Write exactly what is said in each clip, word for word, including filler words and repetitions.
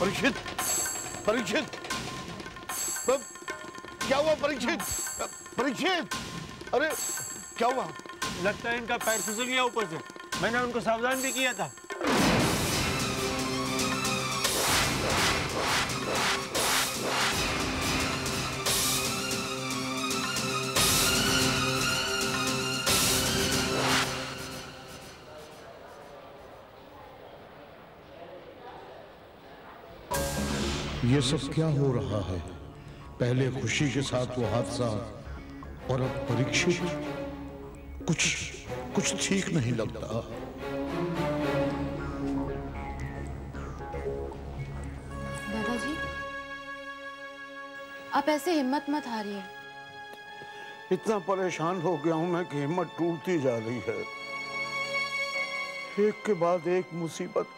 परीक्षित, परीक्षित, क्या हुआ परीक्षित? परीक्षित, अरे क्या हुआ? लगता है इनका पैर फिसल गया ऊपर से। मैंने उनको सावधान भी किया था। ये सब क्या हो रहा है? पहले खुशी के साथ वो हादसा और अब परीक्षित। कुछ कुछ ठीक नहीं लगता। दादाजी, आप ऐसे हिम्मत मत हारिए। इतना परेशान हो गया हूं मैं कि हिम्मत टूटती जा रही है। एक के बाद एक मुसीबत।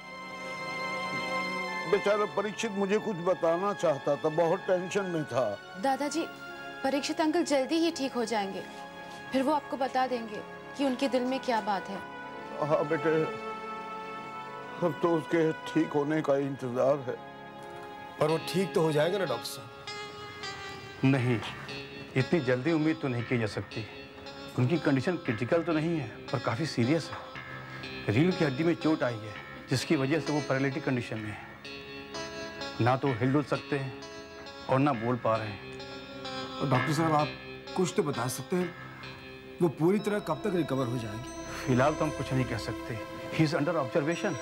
बेचारा परीक्षित मुझे कुछ बताना चाहता था, बहुत टेंशन में था। दादाजी, परीक्षित अंकल जल्दी ही ठीक हो जाएंगे। फिर वो आपको बता देंगे कि उनके दिल में क्या बात है। हाँ बेटे, अब तो उसके ठीक होने का इंतजार है। पर वो ठीक तो हो जाएगा ना डॉक्टर साहब? नहीं, इतनी जल्दी उम्मीद तो नहीं की जा सकती। उनकी कंडीशन क्रिटिकल तो नहीं है, पर काफ़ी सीरियस है। रीढ़ की हड्डी में चोट आई है, जिसकी वजह से वो पैरालिटिक कंडीशन में है। ना तो हिल डुल सकते हैं और ना बोल पा रहे हैं। तो डॉक्टर साहब, आप कुछ तो बता सकते हैं, वो पूरी तरह कब तक रिकवर हो जाएंगे? फिलहाल तो हम कुछ नहीं कह सकते। He is under observation.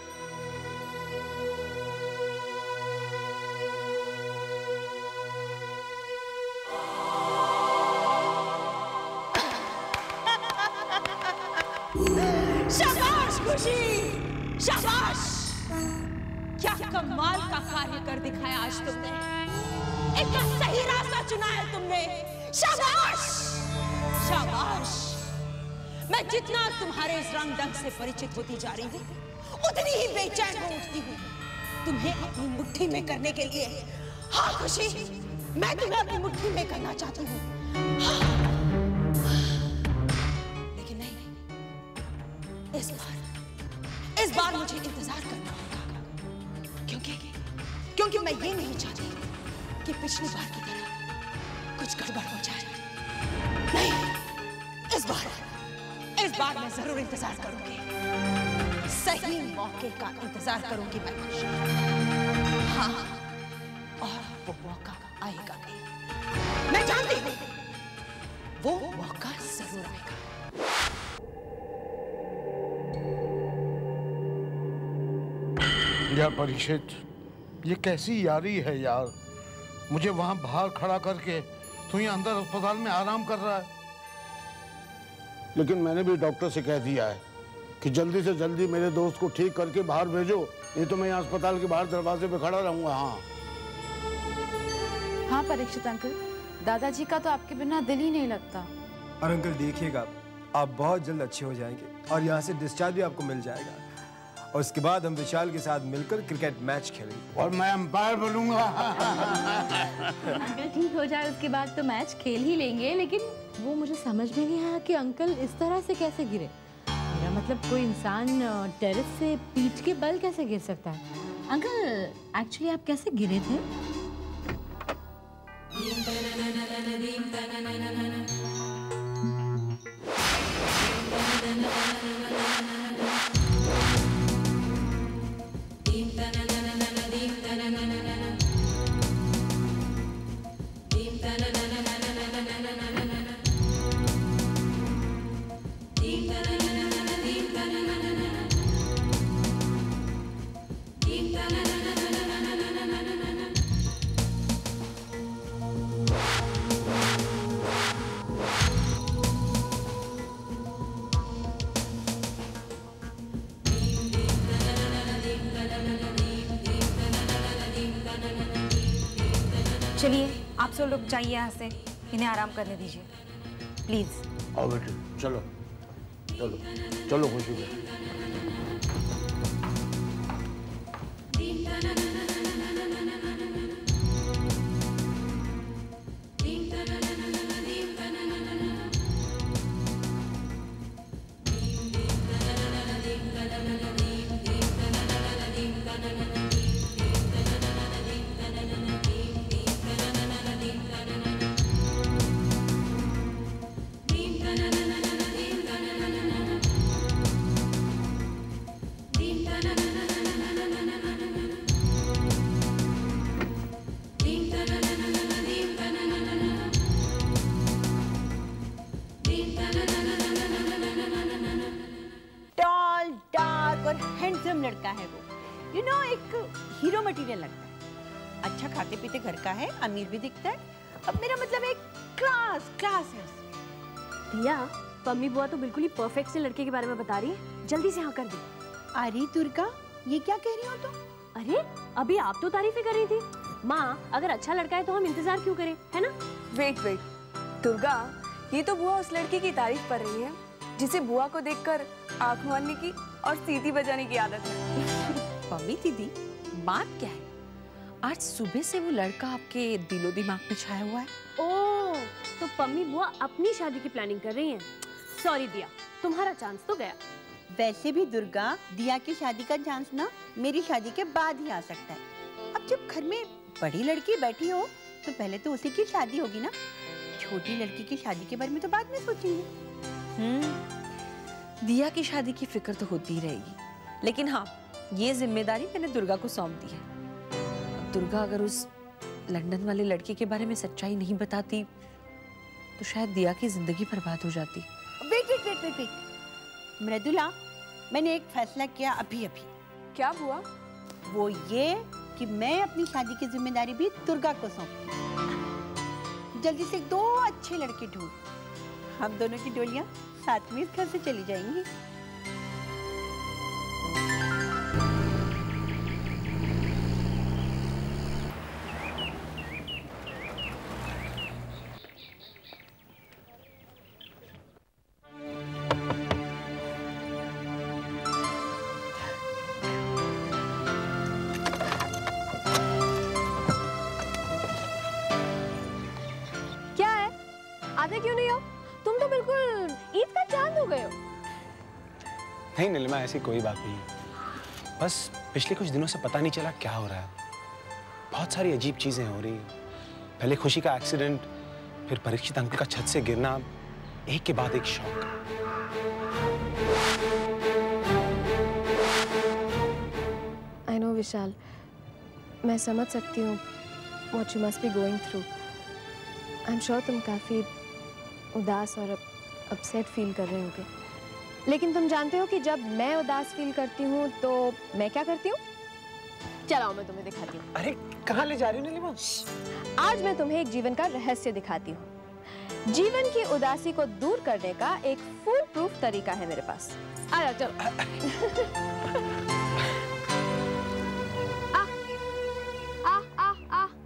शाबाश खुशी, शाबाश! क्या कमाल का कार्य कर दिखाया आज तुमने। इतना सही रास्ता चुना है तुमने। शाबाश, शाबाश! मैं जितना तुम्हारे इस रंग ढंग से परिचित होती जा रही हूँ, उतनी ही बेचैन हो उठती हूँ तुम्हें अपनी मुट्ठी में करने के लिए। हाँ खुशी, मैं तुम्हें अपनी मुट्ठी में करना चाहती हूँ। हाँ। लेकिन नहीं, इस बार इस बार मुझे इंतजार करना होगा, क्योंकि क्योंकि मैं ये नहीं चाहती कि पिछली बार की तरह कुछ गड़बड़ हो जाए। नहीं, इस बार इस बार मैं जरूर इंतजार करूंगी। सही मौके का इंतजार करूंगी मैं खुशी। हाँ, और वो मौका आएगा भी। मैं जानती हूँ वो मौका जरूर आएगा। यार परीक्षित, ये कैसी यारी है यार। मुझे वहां बाहर खड़ा करके तू यहाँ अंदर अस्पताल में आराम कर रहा है। लेकिन मैंने भी डॉक्टर से कह दिया है कि जल्दी से जल्दी मेरे दोस्त को ठीक करके बाहर भेजो, नहीं तो मैं यहाँ अस्पताल के बाहर दरवाजे पे खड़ा रहूंगा। हाँ हाँ परीक्षित अंकल, दादाजी का तो आपके बिना दिल ही नहीं लगता। और अंकल देखिएगा, आप बहुत जल्द अच्छे हो जाएंगे और यहाँ से डिस्चार्ज भी आपको मिल जाएगा। और उसके बाद हम विशाल के साथ मिलकर क्रिकेट मैच खेलेंगे और मैं अंपायर बनूंगा। अंकल ठीक हो जाए उसके बाद तो मैच खेल ही लेंगे। लेकिन वो मुझे समझ में नहीं आया कि अंकल इस तरह से कैसे गिरे। मेरा मतलब कोई इंसान टेरेस से पीठ के बल कैसे गिर सकता है? अंकल एक्चुअली आप कैसे गिरे थे? चलिए आप सब लोग जाइए यहाँ से, इन्हें आराम करने दीजिए प्लीज। आओ बेटे, चलो चलो चलो खुशी बेटे। और हैंडसम लड़का है वो। यू you नो know, एक हीरो मटेरियल लगता है, अच्छा खाते पीते घर का है, अमीर भी दिखता है। अब मेरा मतलब एक क्लास क्लास है उसमें। दिया, पम्मी बुआ तो बिल्कुल ही परफेक्ट से लड़के के बारे में बता रही है, जल्दी से हाँ कर दे। अरे दुर्गा, ये क्या कह रही हो तुम? अरे अभी आप तो तारीफें कर रही थी। माँ, अगर अच्छा लड़का है तो हम इंतजार क्यों करें, है ना? वेट वेट दुर्गा, ये तो बुआ उस लड़की की तारीफ कर रही है जिसे बुआ को देखकर आंख मारने की और सीटी बजाने की आदत है। पम्मी दीदी, बात क्या है? आज सुबह से वो लड़का आपके दिलो दिमाग में छाया हुआ है। ओह, तो पम्मी बुआ अपनी शादी की प्लानिंग कर रही हैं। सॉरी दिया, तुम्हारा चांस तो गया। वैसे भी दुर्गा, दिया की शादी का चांस ना मेरी शादी के बाद ही आ सकता है। अब जब घर में बड़ी लड़की बैठी हो तो पहले तो उसी की शादी होगी ना। छोटी लड़की की शादी के बारे में तो बाद में सोचेंगे। हम्म, दिया की शादी की फिक्र तो होती ही रहेगी, लेकिन हाँ, ये जिम्मेदारी मैंने दुर्गा को सौंप दी है। अब दुर्गा अगर उस लंदन वाले लड़के के बारे में सच्चाई नहीं बताती तो शायद दिया की जिंदगी बर्बाद हो जाती। Wait wait wait wait wait Mridula, मैंने एक फैसला किया अभी अभी। क्या बुआ? वो ये कि मैं अपनी शादी की जिम्मेदारी भी दुर्गा को सौंपती। जल्दी से दो अच्छे लड़के ढूंढ, हम दोनों की डोलियां साथ में इस घर से चली जाएंगी। आते क्यों नहीं हो? तुम तो बिल्कुल ईद का चांद हो गए हो। नहीं नीलिमा, ऐसी कोई बात नहीं है। बस पिछले कुछ दिनों से पता नहीं चला क्या हो रहा है। बहुत सारी अजीब चीजें हो रही हैं। पहले खुशी का एक्सीडेंट, फिर परीक्षित अंकल का छत से गिरना, एक के बाद एक शौक। आई नो विशाल, मैं समझ सकती हूँ what you must be going through. I'm sure तुम काफी उदास और अपसेट फील कर रहे होगे। लेकिन तुम जानते हो कि जब मैं उदास फील करती हूँ तो मैं क्या करती हूँ? चलाओ मैं तुम्हें दिखाती हूँ। अरे कहाँ ले जा रही हो नीलिमा? आज मैं तुम्हें एक जीवन का रहस्य दिखाती हूँ। जीवन की उदासी को दूर करने का एक फुल प्रूफ तरीका है मेरे पास। आ जाओ, चलो। आ, आ, आ, आ।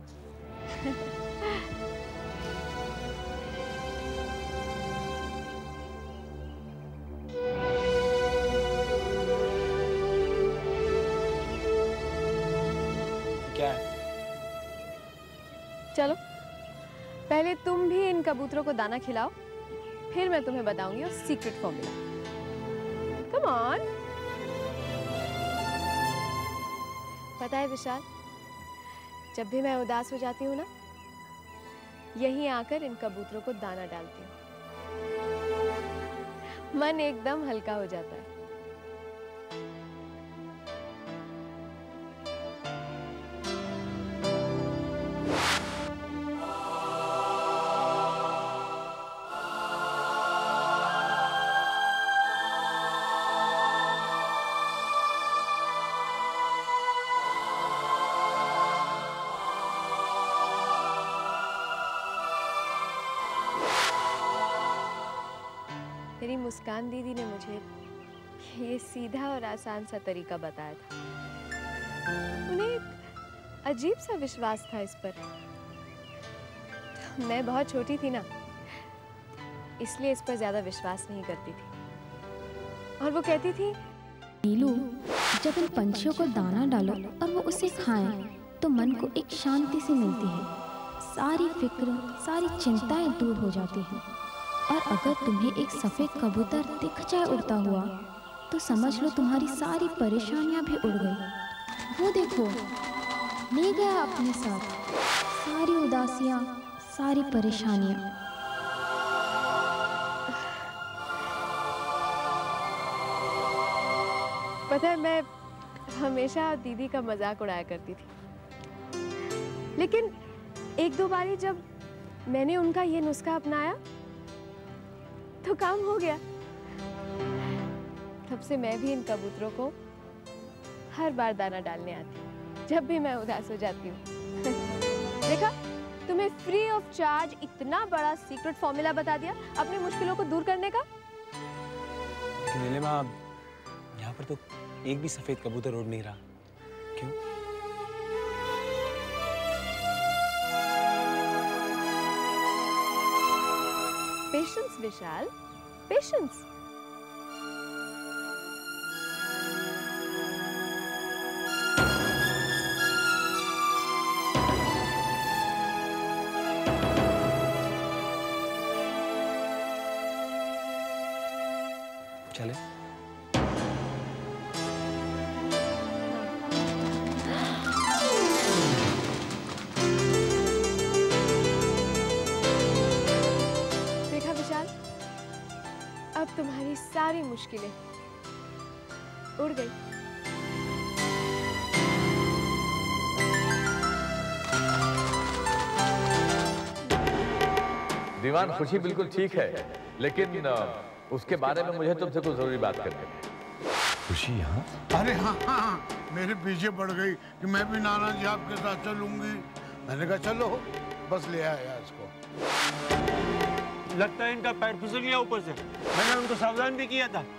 क्या है? चलो पहले तुम भी इन कबूतरों को दाना खिलाओ, फिर मैं तुम्हें बताऊंगी वो सीक्रेट फॉर्मूला। Come on. पता है विशाल, जब भी मैं उदास हो जाती हूँ ना, यहीं आकर इन कबूतरों को दाना डालती हूँ। मन एकदम हल्का हो जाता है। मेरी मुस्कान दीदी ने मुझे ये सीधा और आसान सा तरीका बताया था। उन्हें एक अजीब सा विश्वास था इस पर। मैं बहुत छोटी थी ना, इसलिए इस पर ज्यादा विश्वास नहीं करती थी। और वो कहती थी, नीलू, जब इन पंछियों को दाना डालो और वो उसे खाएं, तो मन को एक शांति सी मिलती है। सारी फिक्र, सारी चिंताएं दूर हो जाती हैं। और अगर तुम्हें एक सफेद कबूतर दिख जाए उड़ता हुआ, तो समझ लो तुम्हारी सारी परेशानियां भी उड़ गई। वो देखो, ले गया अपने साथ सारी उदासियां, सारी परेशानियां। पता है, मैं हमेशा दीदी का मजाक उड़ाया करती थी, लेकिन एक दो बारी जब मैंने उनका ये नुस्खा अपनाया तो काम हो गया। तब से मैं भी इन कबूतरों को हर बार दाना डालने आती है जब भी मैं उदास हो जाती हूँ। देखा, तुम्हें फ्री ऑफ चार्ज इतना बड़ा सीक्रेट फॉर्मूला बता दिया अपनी मुश्किलों को दूर करने का। लेकिन नीलिमा, यहाँ पर तो एक भी सफेद कबूतर उड़ नहीं रहा, क्यों? Patience Vishal, patience. चले? देखा विशाल, अब तुम्हारी सारी मुश्किलें उड़ गई। दीवान, खुशी बिल्कुल ठीक है, लेकिन उसके बारे में मुझे तुमसे कुछ जरूरी बात करनी है। खुशी यहाँ? अरे हाँ हाँ हाँ, मेरे पीछे पड़ गई कि मैं भी नाना जी आपके साथ चलूंगी। मैंने कहा चलो, बस ले आया इसको। लगता है इनका पैर फिसल गया ऊपर से। मैंने उनको सावधान भी किया था।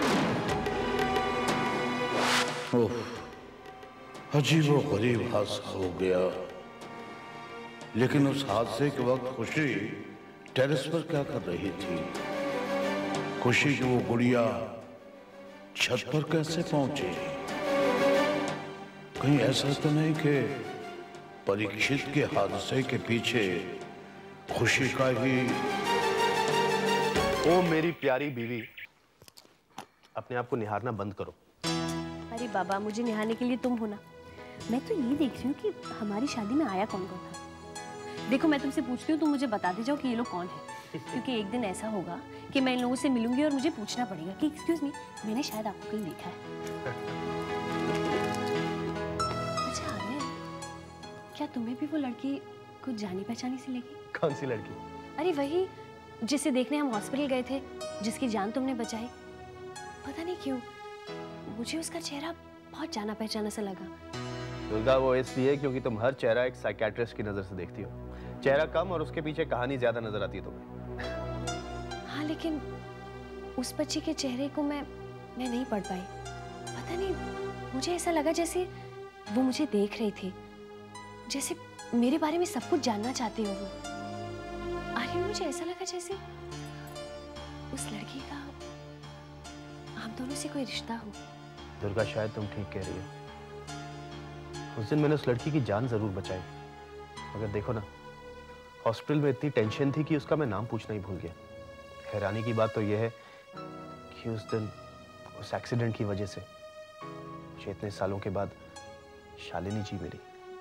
ओह, अजीबो गरीब हादसा हो गया। लेकिन उस हादसे के वक्त खुशी टेरेस पर क्या कर रही थी? खुशी की वो गुड़िया छत पर कैसे पहुंची? कहीं ऐसा तो नहीं कि परीक्षित के हादसे के पीछे खुशी का ही? ओ मेरी प्यारी बीवी, अपने आप को निहारना बंद करो। अरे बाबा, मुझे निहारने के लिए तुम हो ना। मैं तो ये देख रही हूँ कि हमारी शादी में आया कौन कौन था। देखो, मैं तुमसे पूछती हूँ, तुम मुझे बता दे जाओ कि ये लोग कौन है, क्योंकि एक दिन ऐसा होगा कि मैं इन लोगों से मिलूंगी और मुझे पूछना पड़ेगा कि एक्सक्यूज मी, मैंने शायद आपको कहीं देखा है। अच्छा आर्य, क्या तुम्हें भी वो लड़की कुछ जानी पहचानी सी लगी? कौन सी लड़की? अरे वही जिसे देखने हम हॉस्पिटल गए थे, जिसकी जान तुमने बचाई। पता नहीं क्यों मुझे उसका चेहरा बहुत जाना पहचाना सा लगा। दुर्गा, वो इसलिए क्योंकि तुम हर चेहरा एक साइकियाट्रिस्ट की नजर से देखती हो। चेहरा कम और उसके पीछे कहानी ज्यादा नजर आती है तुम्हें। हाँ, लेकिन उस बच्ची के चेहरे को मैं मैं नहीं पढ़ पाई। पता नहीं, मुझे ऐसा लगा जैसे वो मुझे देख रही थी, जैसे मेरे बारे में सब कुछ जानना चाहती हो वो। अरे मुझे ऐसा लगा जैसे उस लड़की का हम दोनों से कोई रिश्ता हो। दुर्गा, शायद तुम ठीक कह रही हो। उस दिन मैंने उस लड़की की जान जरूर बचाई, मगर देखो ना, हॉस्पिटल में इतनी टेंशन थी कि उसका मैं नाम पूछना ही भूल गया। हैरानी की बात तो यह है कि उस दिन उस एक्सीडेंट की वजह से मुझे इतने सालों के बाद शालिनी जी मिली।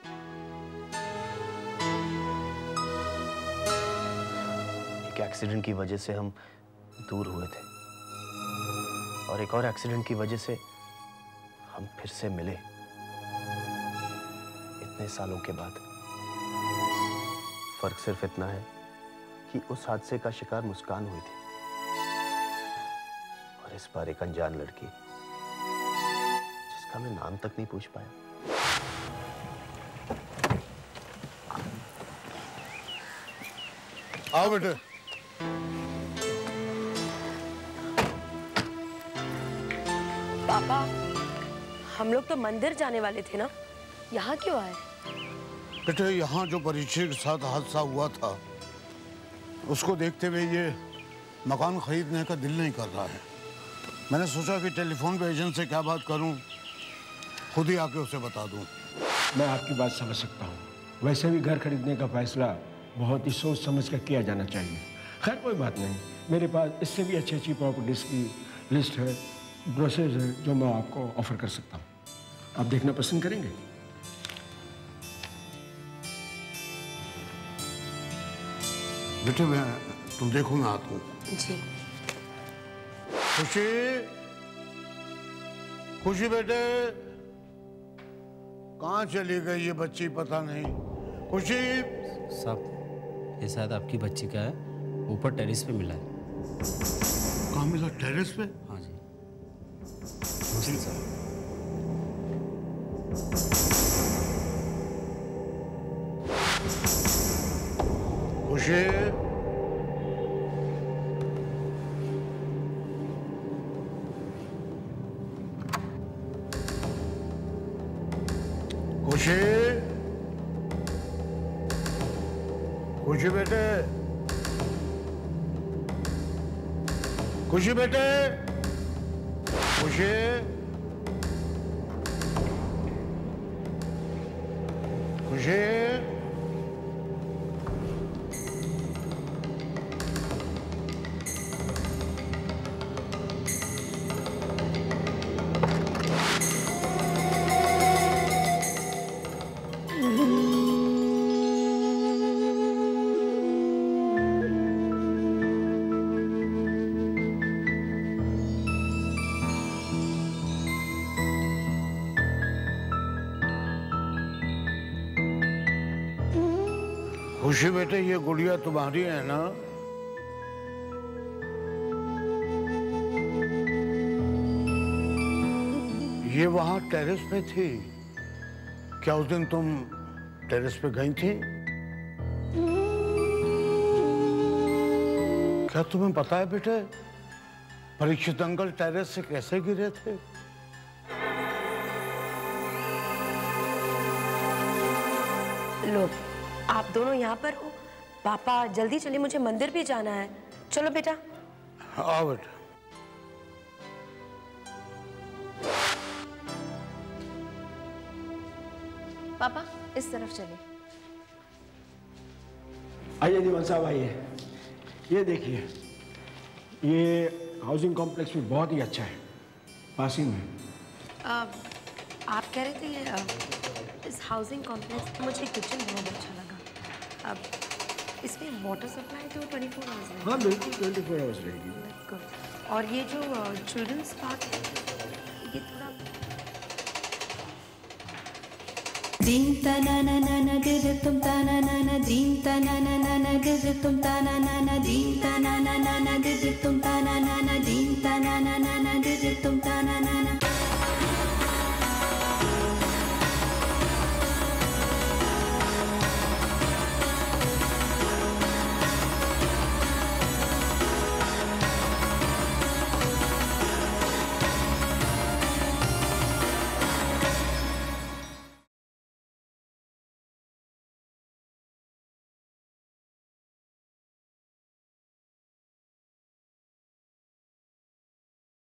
एक एक्सीडेंट की वजह से हम दूर हुए थे और एक और एक्सीडेंट की वजह से हम फिर से मिले इतने सालों के बाद। फर्क सिर्फ इतना है कि उस हादसे का शिकार मुस्कान हुई थी और इस बार एक अनजान लड़की जिसका मैं नाम तक नहीं पूछ पाया। आओ बेटे। पापा, हम लोग तो मंदिर जाने वाले थे ना, यहाँ क्यों आए? बेटे, यहाँ जो परीक्षित के साथ हादसा हुआ था उसको देखते हुए ये मकान खरीदने का दिल नहीं कर रहा है। मैंने सोचा कि टेलीफोन पे एजेंट से क्या बात करूं, खुद ही आके उसे बता दूं। मैं आपकी बात समझ सकता हूँ। वैसे भी घर खरीदने का फैसला बहुत ही सोच समझ कर किया जाना चाहिए। खैर कोई बात नहीं, मेरे पास इससे भी अच्छी अच्छी प्रॉपर्टीज़ की लिस्ट है, ब्रोशर्स है जो मैं आपको ऑफर कर सकता हूँ। आप देखना पसंद करेंगे? बेटे मैं तुम देखो, मैं आता हूँ। जी। खुशी, खुशी बेटे, कहाँ चली गई ये बच्ची पता नहीं। खुशी। साहब, ये शायद आपकी बच्ची का है, ऊपर टेरेस पे मिला है। कहाँ मिला? टेरेस पे? हाँ जी। नमस्ते साहब। खुशी, खुशी बेटे, खुशी बेटे, खुशी, खुशी। खुशी बेटे, ये गुड़िया तुम्हारी है ना? ये वहां टेरेस पे थी क्या? उस दिन तुम टेरेस पे गई थी? क्या तुम्हें पता है बेटे परीक्षित अंकल टेरेस से कैसे गिरे थे? लो, आप दोनों यहाँ पर हो। पापा जल्दी चलिए, मुझे मंदिर भी जाना है। चलो बेटा। आओ बेटा। पापा इस तरफ चलिए। आइए दीवान साहब, आइए। ये देखिए, ये हाउसिंग कॉम्प्लेक्स भी बहुत ही अच्छा है, पास ही में। आ, आप कह रहे थे ये आ, इस हाउसिंग कॉम्प्लेक्स में मुझे किचन बहुत अच्छा लगा। अब इसमें वाटर सप्लाई तो ट्वेंटी फोर आवर्स रहेगी? हाँ बिल्कुल, ट्वेंटी फोर आवर्स रहेगी। गुड। और ये जो चिल्ड्रंस पार्क है, ये थोड़ा दीन तना ना ना ना गिर तुम तना ना ना दीन तना ना ना ना गिर तुम तना ना ना दीन तना ना ना ना गिर तुम तना